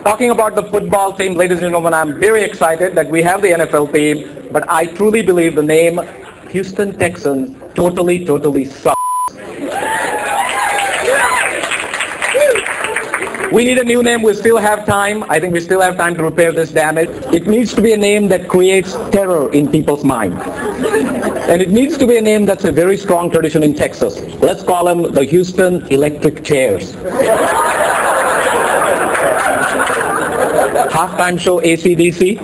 Talking about the football team, ladies and gentlemen, I'm very excited that we have the NFL team, but I truly believe the name Houston Texans totally sucks. We need a new name. We still have time. I think we still have time to repair this damage. It needs to be a name that creates terror in people's mind. And it needs to be a name that's a very strong tradition in Texas. Let's call them the Houston Electric Chairs. Halftime show AC/DC.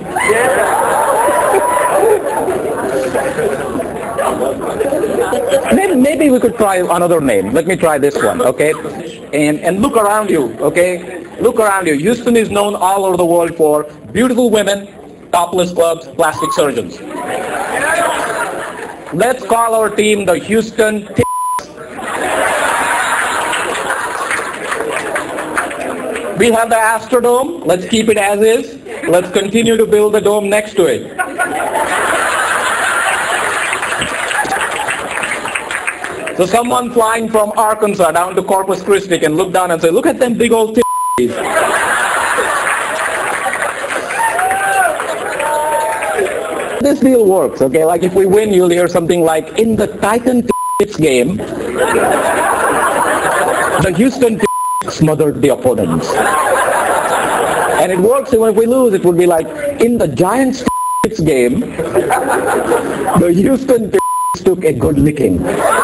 Maybe we could try another name. Let me try this one, okay? And look around you, okay? Look around you. Houston is known all over the world for beautiful women, topless clubs, plastic surgeons. Let's call our team the Houston We have the Astrodome. Let's keep it as is. Let's continue to build the dome next to it. So someone flying from Arkansas down to Corpus Christi can look down and say, look at them big old titties. This deal works, okay? Like if we win, you'll hear something like, in the Titan game, the Houston smothered the opponents. And it works even if we lose, it would be like, in the Giants game, the Houston took a good licking.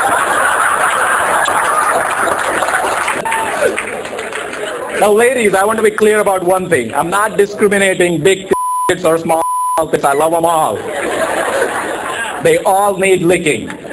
Now ladies, I want to be clear about one thing. I'm not discriminating big tits or small tits. I love them all. They all need licking.